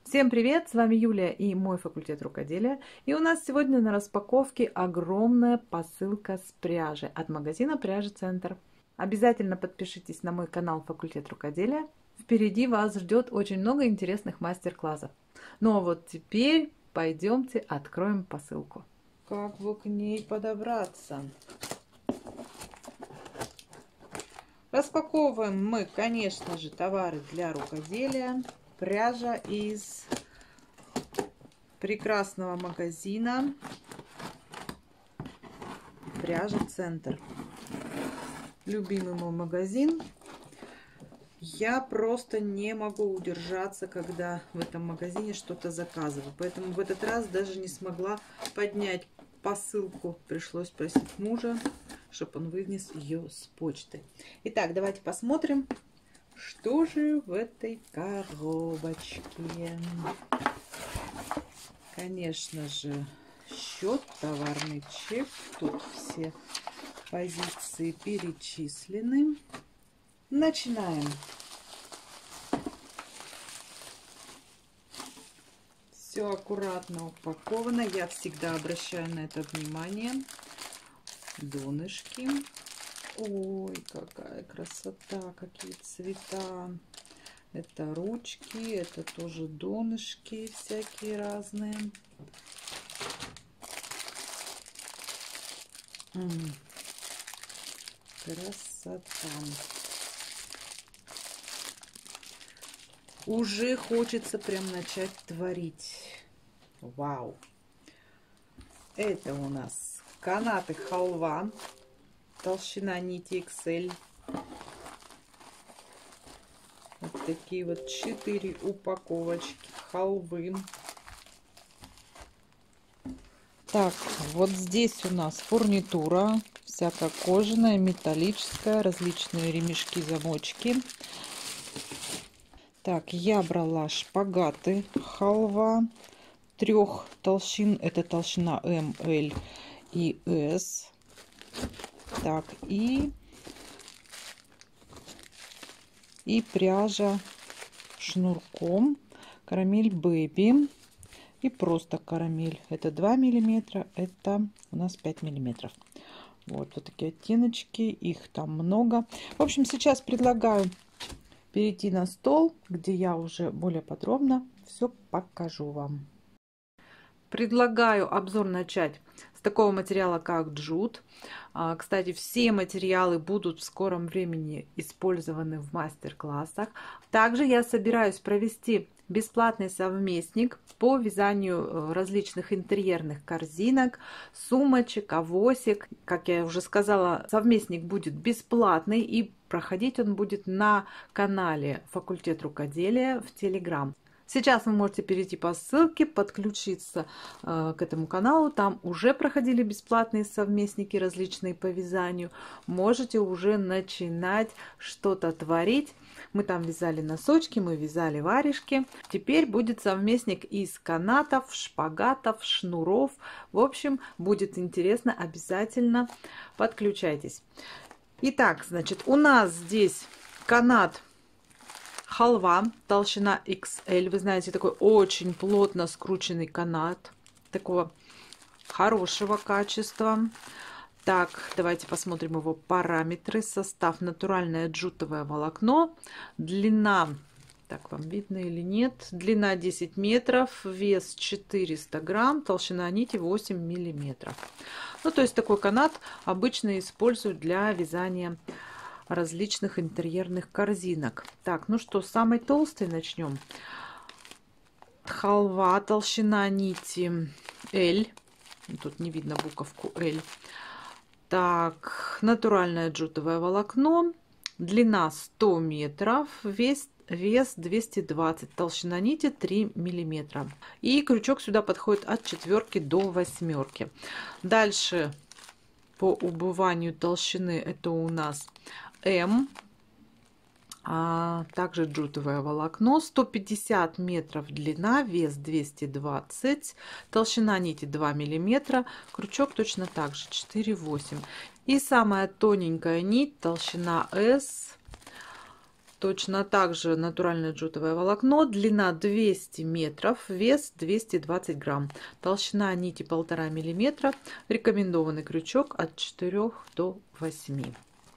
Всем привет! С вами Юлия и мой факультет рукоделия. И у нас сегодня на распаковке огромная посылка с пряжи от магазина Пряжи Центр. Обязательно подпишитесь на мой канал Факультет рукоделия. Впереди вас ждет очень много интересных мастер-классов. Ну а вот теперь пойдемте откроем посылку. Как бы к ней подобраться? Распаковываем мы, конечно же, товары для рукоделия. Пряжа из прекрасного магазина Пряжа Центр. Любимый мой магазин. Я просто не могу удержаться, когда в этом магазине что-то заказываю. Поэтому в этот раз даже не смогла поднять посылку. Пришлось просить мужа, чтобы он вынес ее с почты. Итак, давайте посмотрим, что же в этой коробочке. Конечно же, счет, товарный чек. Тут все позиции перечислены. Начинаем. Все аккуратно упаковано. Я всегда обращаю на это внимание. Донышки. Ой, какая красота, какие цвета. Это ручки, это тоже донышки всякие разные. Красота. Уже хочется прям начать творить. Вау. Это у нас канаты халва. Толщина нити XL. Вот такие вот 4 упаковочки халвы. Так, вот здесь у нас фурнитура. Всякая кожаная, металлическая. Различные ремешки, замочки. Так, я брала шпагаты халва. 3 толщин. Это толщина М, Л и С. Так, и пряжа шнурком карамель бэби и просто карамель. Это 2 миллиметра, это у нас 5 миллиметров. Вот такие оттеночки, их там много. В общем, сейчас предлагаю перейти на стол, где я уже более подробно все покажу вам. Предлагаю обзор начать с такого материала, как джут. Кстати, все материалы будут в скором времени использованы в мастер-классах. Также я собираюсь провести бесплатный совместник по вязанию различных интерьерных корзинок, сумочек, авосик. Как я уже сказала, совместник будет бесплатный и проходить он будет на канале Факультет рукоделия в Telegram. Сейчас вы можете перейти по ссылке, подключиться к этому каналу. Там уже проходили бесплатные совместники различные по вязанию. Можете уже начинать что-то творить. Мы там вязали носочки, мы вязали варежки. Теперь будет совместник из канатов, шпагатов, шнуров. В общем, будет интересно. Обязательно подключайтесь. Итак, значит, у нас здесь канат халва, толщина XL. Вы знаете, такой очень плотно скрученный канат. Такого хорошего качества. Так, давайте посмотрим его параметры. Состав: натуральное джутовое волокно. Длина, так вам видно или нет? Длина 10 метров, вес 400 грамм, толщина нити 8 миллиметров. Ну, то есть такой канат обычно используют для вязания различных интерьерных корзинок. Так, ну что, с самой толстой начнем. Халва, толщина нити L. Тут не видно буковку L. Так, натуральное джутовое волокно. Длина 100 метров, вес 220, толщина нити 3 миллиметра. И крючок сюда подходит от 4 до 8. Дальше по убыванию толщины это у нас М, также джутовое волокно, 150 метров длина, вес 220, толщина нити 2 миллиметра, крючок точно так же 4,8. И самая тоненькая нить, толщина S, Точно так же натуральное джутовое волокно, длина 200 метров, вес 220 грамм, толщина нити 1,5 миллиметра, рекомендованный крючок от 4 до 8.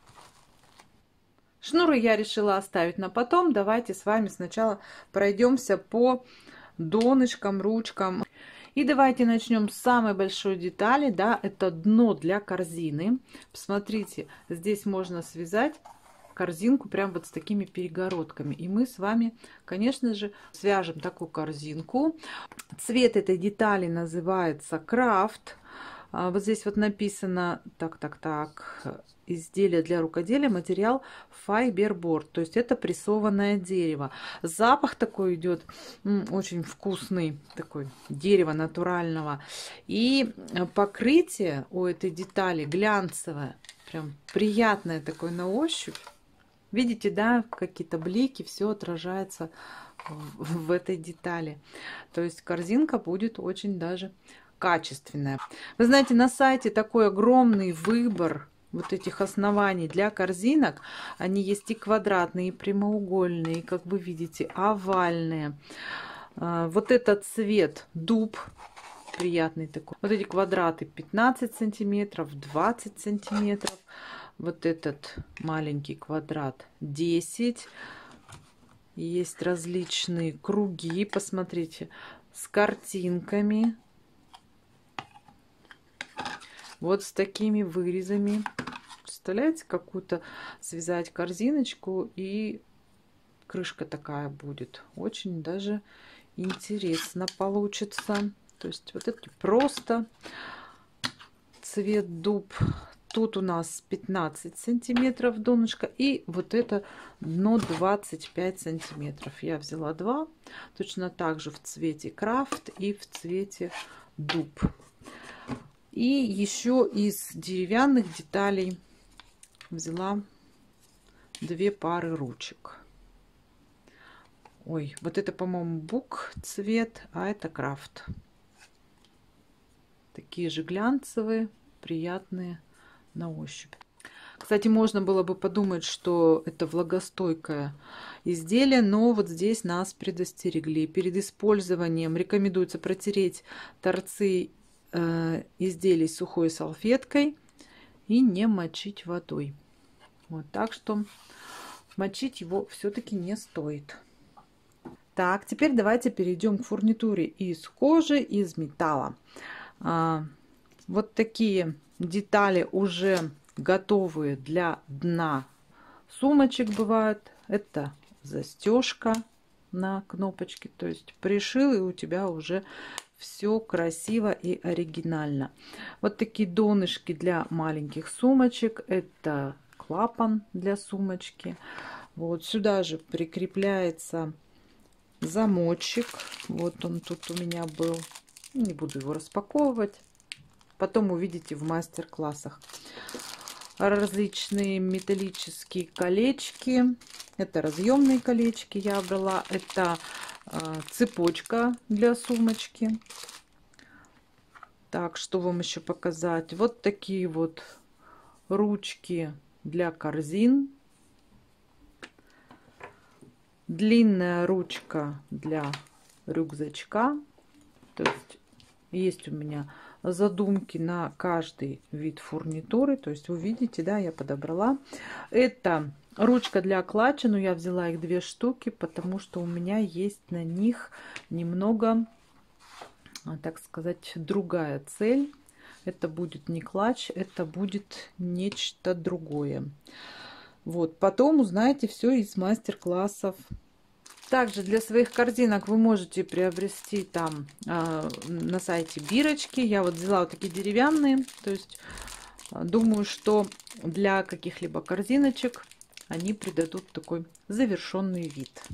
Шнуры я решила оставить на потом. Давайте с вами сначала пройдемся по донышкам, ручкам. И давайте начнем с самой большой детали, да, это дно для корзины. Посмотрите, здесь можно связать корзинку прям вот с такими перегородками. И мы с вами, конечно же, свяжем такую корзинку. Цвет этой детали называется крафт. Вот здесь вот написано, изделие для рукоделия, материал файберборд, то есть это прессованное дерево. Запах такой идет очень вкусный, такой дерево натурального. И покрытие у этой детали глянцевое, прям приятное такое на ощупь. Видите, да, какие-то блики, все отражается в этой детали. То есть корзинка будет очень даже качественная. Вы знаете, на сайте такой огромный выбор вот этих оснований для корзинок. Они есть и квадратные, и прямоугольные, и, как вы видите, овальные. Вот этот цвет дуб приятный такой. Вот эти квадраты 15 сантиметров, 20 сантиметров. Вот этот маленький квадрат 10. Есть различные круги, посмотрите, с картинками. Вот с такими вырезами. Представляете, какую-то связать корзиночку, и крышка такая будет. Очень даже интересно получится. То есть вот это просто цвет дуб. Тут у нас 15 сантиметров донышко, и вот это дно 25 сантиметров. Я взяла два, точно так же в цвете крафт и в цвете дуб. И еще из деревянных деталей взяла две пары ручек. Ой, вот это, по-моему, бук цвет, а это крафт. Такие же глянцевые, приятные на ощупь. Кстати, можно было бы подумать, что это влагостойкое изделие, но вот здесь нас предостерегли. Перед использованием рекомендуется протереть торцы изделий сухой салфеткой и не мочить водой. Вот, так что мочить его все-таки не стоит. Так, теперь давайте перейдем к фурнитуре из кожи, из металла. Вот такие детали уже готовые для дна сумочек бывают. Это застежка на кнопочке, то есть пришил, и у тебя уже все красиво и оригинально. Вот такие донышки для маленьких сумочек. Это клапан для сумочки. Вот сюда же прикрепляется замочек. Вот он тут у меня был. Не буду его распаковывать. Потом увидите в мастер-классах. Различные металлические колечки. Это разъемные колечки я брала. Это цепочка для сумочки. Так, что вам еще показать? Вот такие вот ручки для корзин. Длинная ручка для рюкзачка. То есть у меня задумки на каждый вид фурнитуры. То есть вы видите, да, я подобрала. Это ручка для клатча, но я взяла их 2 штуки, потому что у меня есть на них немного, так сказать, другая цель. Это будет не клатч, это будет нечто другое. Вот, потом узнаете все из мастер-классов. Также для своих корзинок вы можете приобрести там на сайте бирочки. Я вот взяла вот такие деревянные. То есть думаю, что для каких-либо корзиночек они придадут такой завершенный вид.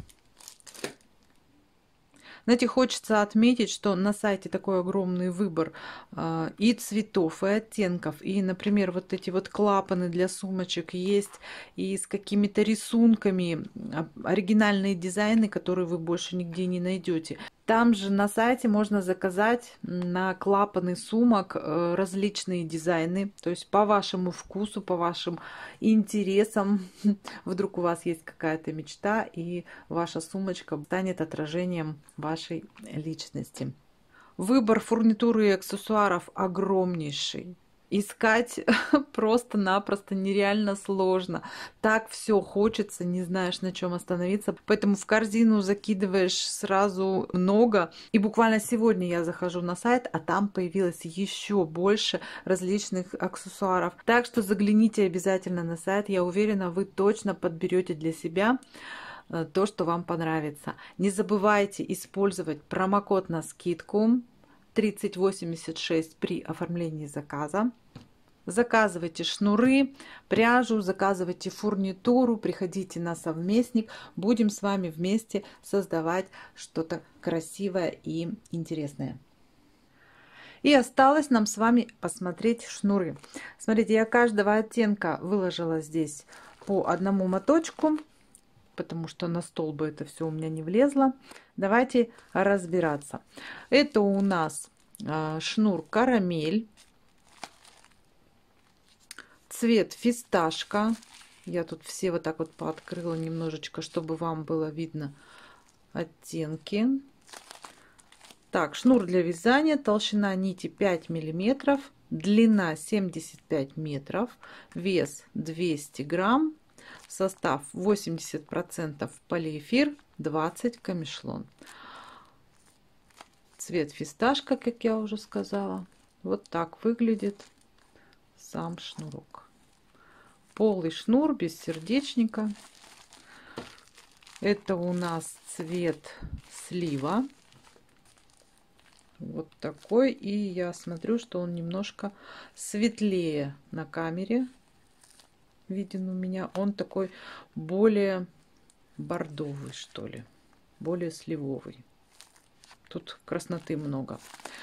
Знаете, хочется отметить, что на сайте такой огромный выбор и цветов, и оттенков. И, например, вот эти вот клапаны для сумочек есть, и с какими-то рисунками, оригинальные дизайны, которые вы больше нигде не найдете. Там же на сайте можно заказать на клапаны сумок различные дизайны, то есть по вашему вкусу, по вашим интересам. Вдруг у вас есть какая-то мечта, и ваша сумочка станет отражением вашей личности. Выбор фурнитуры и аксессуаров огромнейший. Искать просто-напросто нереально сложно. Так все хочется, не знаешь, на чем остановиться. Поэтому в корзину закидываешь сразу много. И буквально сегодня я захожу на сайт, а там появилось еще больше различных аксессуаров. Так что загляните обязательно на сайт. Я уверена, вы точно подберете для себя то, что вам понравится. Не забывайте использовать промокод на скидку 3086 при оформлении заказа. Заказывайте шнуры, пряжу, заказывайте фурнитуру, приходите на совместник. Будем с вами вместе создавать что-то красивое и интересное. И осталось нам с вами посмотреть шнуры. Смотрите, я каждого оттенка выложила здесь по одному моточку, потому что на стол бы это все у меня не влезло. Давайте разбираться. Это у нас шнур карамель, цвет фисташка. Я тут все вот так вот пооткрыла немножечко, чтобы вам было видно оттенки. Так, шнур для вязания, толщина нити 5 миллиметров, длина 75 метров, вес 200 грамм. Состав 80% полиэфир, 20% камешлон. Цвет фисташка, как я уже сказала. Вот так выглядит сам шнурок. Полый шнур без сердечника. Это у нас цвет слива. Вот такой. И я смотрю, что он немножко светлее на камере. Виден у меня, он такой более бордовый, что ли, более сливовый. Тут красноты много.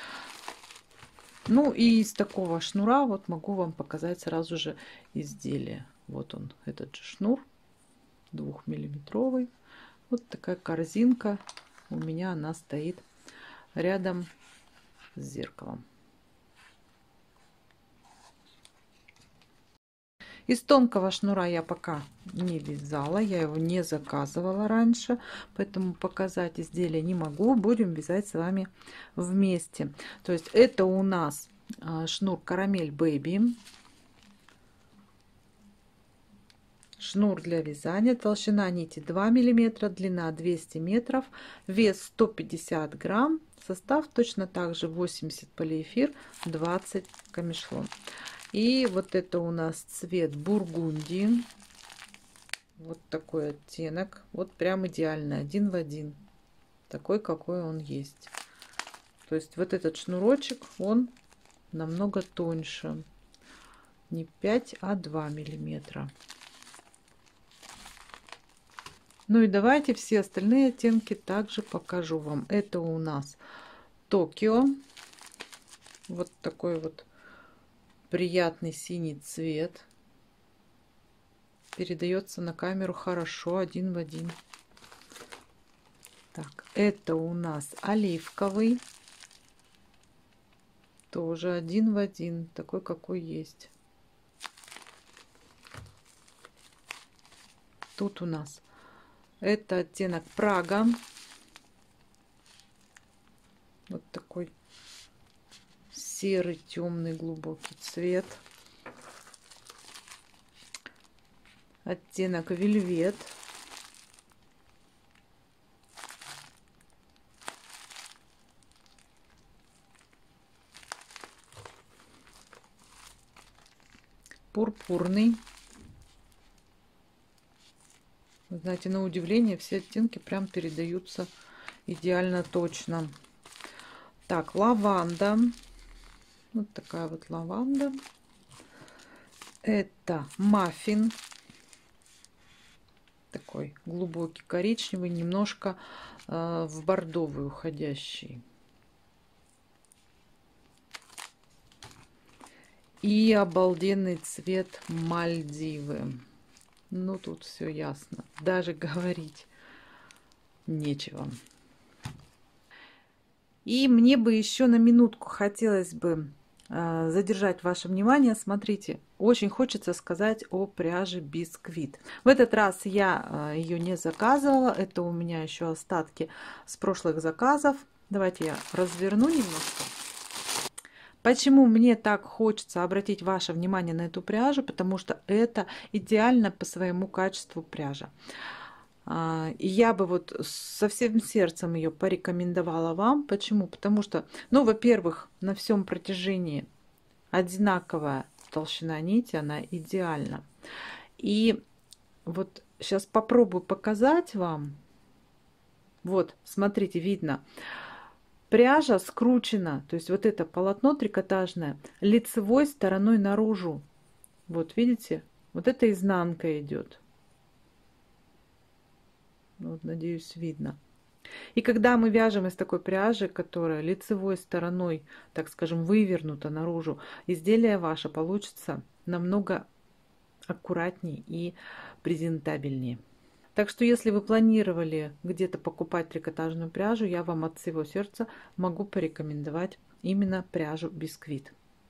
Ну и из такого шнура вот могу вам показать сразу же изделие. Вот он, этот же шнур, 2-миллиметровый. Вот такая корзинка у меня, она стоит рядом с зеркалом. Из тонкого шнура я пока не вязала, я его не заказывала раньше, поэтому показать изделие не могу. Будем вязать с вами вместе. То есть это у нас шнур карамель бэби, шнур для вязания, толщина нити 2 миллиметра, длина 200 метров, вес 150 грамм, состав точно так же 80 полиэфир, 20 камешлон. И вот это у нас цвет бургундии. Вот такой оттенок. Вот прям идеально, один в один. Такой, какой он есть. То есть вот этот шнурочек, он намного тоньше. Не 5, а 2 миллиметра. Ну и давайте все остальные оттенки также покажу вам. Это у нас Токио. Вот такой вот приятный синий цвет. Передается на камеру хорошо, один в один. Так, это у нас оливковый. Тоже один в один, такой, какой есть. Тут у нас это оттенок Прага. Вот такой серый, темный, глубокий цвет. Оттенок Вельвет. Пурпурный. Вы знаете, на удивление все оттенки прям передаются идеально точно. Так, лаванда. Вот такая вот лаванда. Это маффин. Такой глубокий коричневый, немножко в бордовый уходящий. И обалденный цвет Мальдивы. Ну, тут все ясно. Даже говорить нечего. И мне бы еще на минутку хотелось бы задержать ваше внимание. Смотрите, очень хочется сказать о пряже Бисквит. В этот раз я ее не заказывала, это у меня еще остатки с прошлых заказов. Давайте я разверну немножко. Почему мне так хочется обратить ваше внимание на эту пряжу? Потому что это идеально по своему качеству пряжа. И я бы вот со всем сердцем ее порекомендовала вам. Почему? Потому что, ну, во-первых, на всем протяжении одинаковая толщина нити, она идеальна. И вот сейчас попробую показать вам. Вот, смотрите, видно. Пряжа скручена, то есть вот это полотно трикотажное лицевой стороной наружу. Вот, видите? Вот это изнанка идет. Вот, надеюсь, видно. И когда мы вяжем из такой пряжи, которая лицевой стороной, так скажем, вывернута наружу, изделие ваше получится намного аккуратнее и презентабельнее. Так что, если вы планировали где-то покупать трикотажную пряжу, я вам от всего сердца могу порекомендовать именно пряжу Бисквит.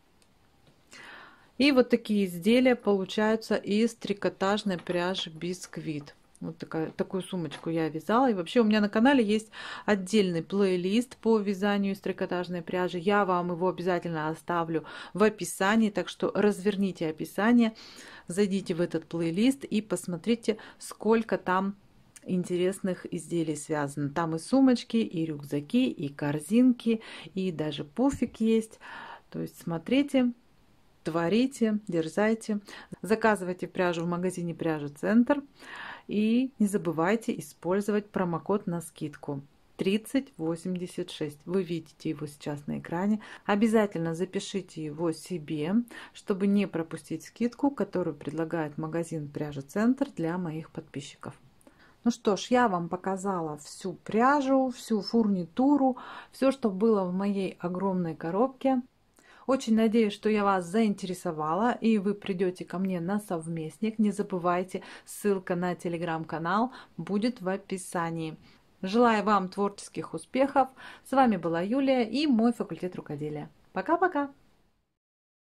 И вот такие изделия получаются из трикотажной пряжи Бисквит. Вот такую сумочку я вязала. И вообще у меня на канале есть отдельный плейлист по вязанию из трикотажной пряжи. Я вам его обязательно оставлю в описании. Так что разверните описание, зайдите в этот плейлист и посмотрите, сколько там интересных изделий связано. Там и сумочки, и рюкзаки, и корзинки, и даже пуфик есть. То есть смотрите, творите, дерзайте. Заказывайте пряжу в магазине Пряжа Центр. И не забывайте использовать промокод на скидку 3086. Вы видите его сейчас на экране. Обязательно запишите его себе, чтобы не пропустить скидку, которую предлагает магазин Пряжа Центр для моих подписчиков. Ну что ж, я вам показала всю пряжу, всю фурнитуру, все, что было в моей огромной коробке. Очень надеюсь, что я вас заинтересовала и вы придете ко мне на совместник. Не забывайте, ссылка на телеграм-канал будет в описании. Желаю вам творческих успехов. С вами была Юлия и мой факультет рукоделия. Пока-пока!